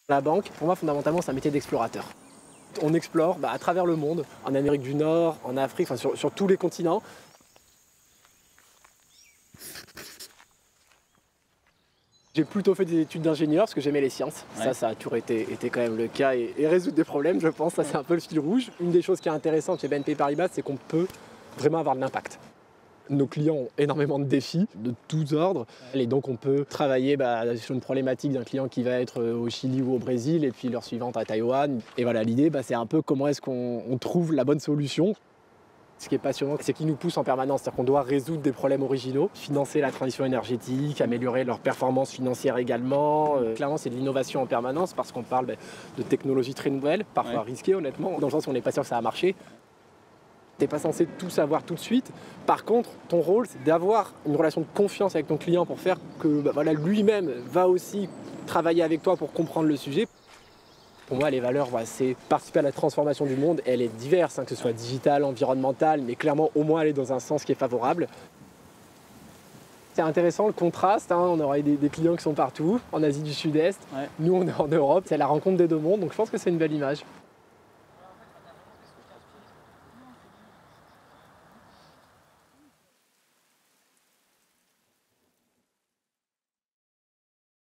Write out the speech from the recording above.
La banque, pour moi, fondamentalement, c'est un métier d'explorateur. On explore à travers le monde, en Amérique du Nord, en Afrique, enfin, sur tous les continents. J'ai plutôt fait des études d'ingénieur parce que j'aimais les sciences. Ouais. Ça a toujours été quand même le cas et résoudre des problèmes, je pense. Ça, c'est un peu le fil rouge. Une des choses qui est intéressante chez BNP Paribas, c'est qu'on peut vraiment avoir de l'impact. Nos clients ont énormément de défis de tous ordres et donc on peut travailler sur une problématique d'un client qui va être au Chili ou au Brésil et puis l'heure suivante à Taïwan. Et voilà, l'idée, c'est un peu comment est-ce qu'on trouve la bonne solution. Ce qui est passionnant, c'est qu'ils nous poussent en permanence, c'est-à-dire qu'on doit résoudre des problèmes originaux, financer la transition énergétique, améliorer leurs performances financières également. Clairement, c'est de l'innovation en permanence parce qu'on parle de technologies très nouvelles, parfois risquées honnêtement, dans le sens où on n'est pas sûr que ça va marcher. Tu n'es pas censé tout savoir tout de suite. Par contre, ton rôle, c'est d'avoir une relation de confiance avec ton client pour faire que lui-même va aussi travailler avec toi pour comprendre le sujet. Pour moi, les valeurs, c'est participer à la transformation du monde. Elle est diverse, que ce soit digitale, environnementale, mais clairement, au moins, aller dans un sens qui est favorable. C'est intéressant le contraste. On aura des clients qui sont partout, en Asie du Sud-Est. Ouais. Nous, on est en Europe. C'est la rencontre des deux mondes, donc je pense que c'est une belle image.